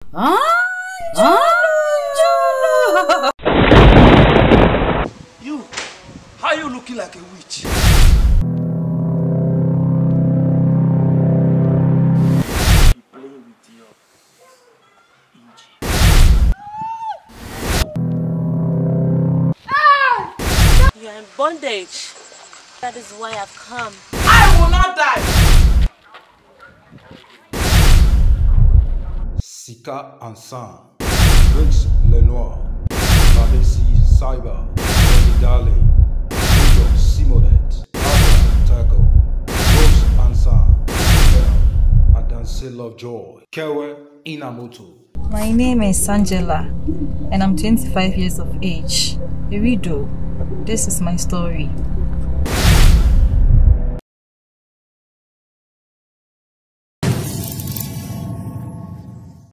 You, how you looking like a witch? You playing with your You are in bondage. That is why I've come. I will not die! Sika Ansan, Briggs Lenoir, Mabesi Cyber, Dali, Pedro Simonet, Alba Tago, Rose Ansan, Adanse Lovejoy, Kewe Inamoto. My name is Angela and I'm 25 years of age, a widow. This is my story.